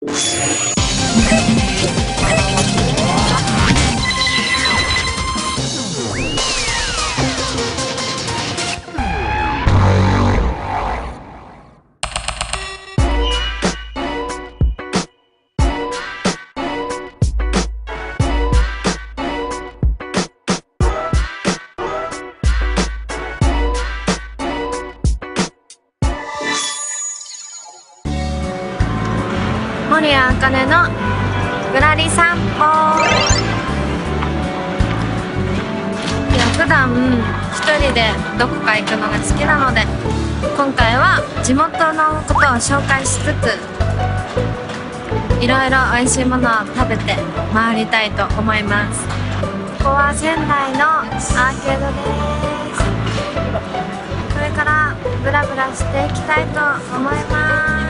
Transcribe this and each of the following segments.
守谷茜のぶらり散歩。いや、普段一人でどこか行くのが好きなので、今回は地元のことを紹介しつつ、いろいろ美味しいものを食べて回りたいと思います。ここは仙台のアーケードです。これからブラブラしていきたいと思います。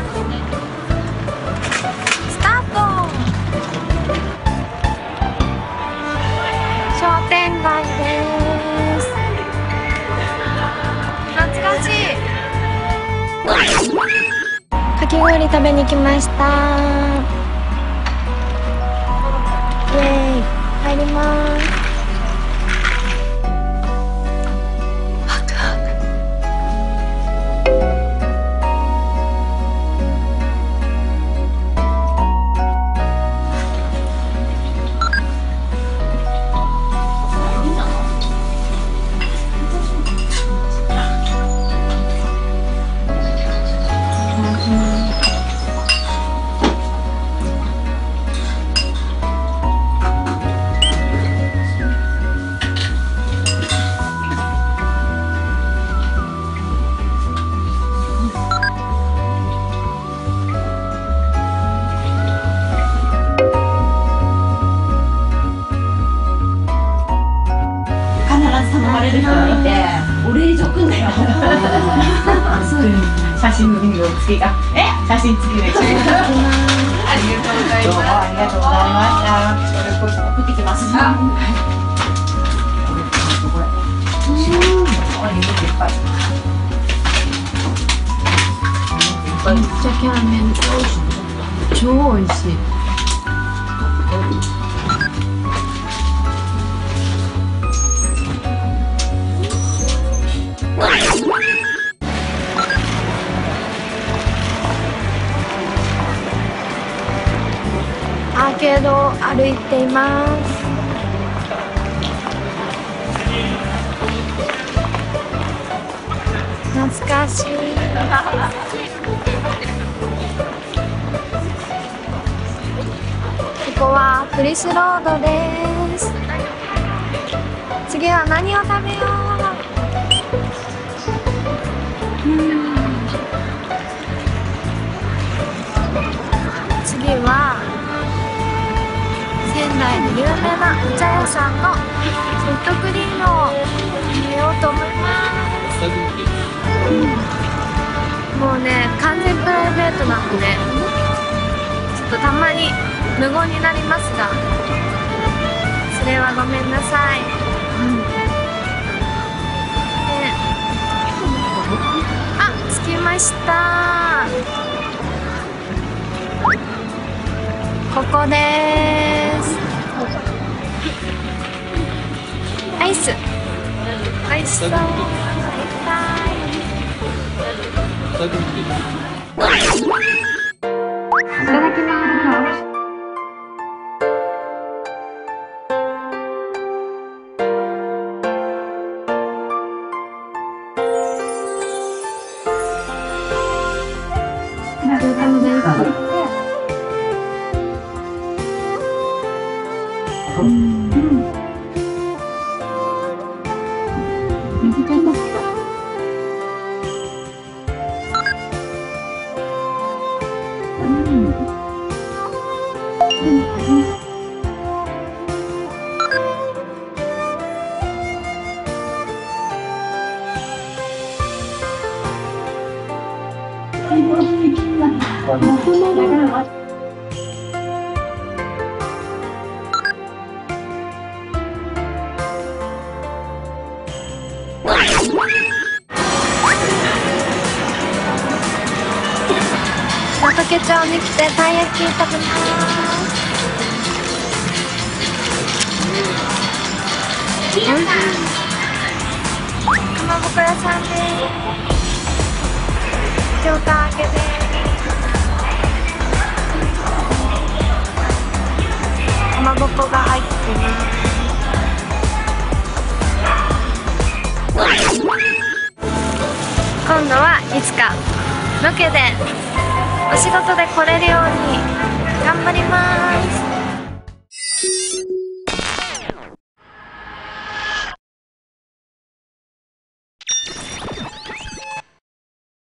商店街です。懐かしい。かき氷食べに来ました。イエーイ、入ります。 写真の付きが写真付きでありがとうございます。どうもありがとうございました。送ってきます。 めっちゃキャラメル超美味しい。アーケードを歩いています。懐かしい。ここはクリスロードです。次は何を食べよう。次は仙台の有名なお茶屋さんのソフトクリームを食べようと思います。もうね、完全プライベートなのでちょっとたまに無言になりますが、それはごめんなさい。あ、着きました。ここです。アイスおいしそう。いただきます。 付町に来てたい焼き食べます。かまぼこ屋さんです。京丹揚げです。かまぼこが入ってます。今度はいつかロケでお仕事で来れるように